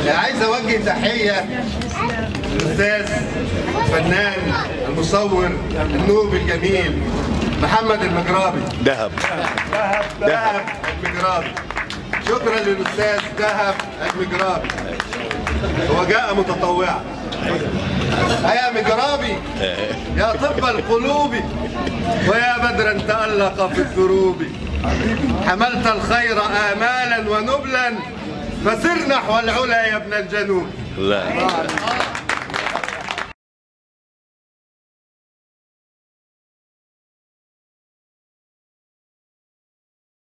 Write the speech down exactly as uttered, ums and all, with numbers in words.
عايز اوجه تحيه للاستاذ الفنان المصور النوب الجميل محمد المجرابي. دهب دهب المجرابي. شكرا للاستاذ دهب المجرابي. هو جاء متطوعا. يا مجرابي يا طب القلوب ويا بدرا تألق في الدروب، حملت الخير آمالا ونبلا فسر نحو العلا يا ابن الجنوب. لا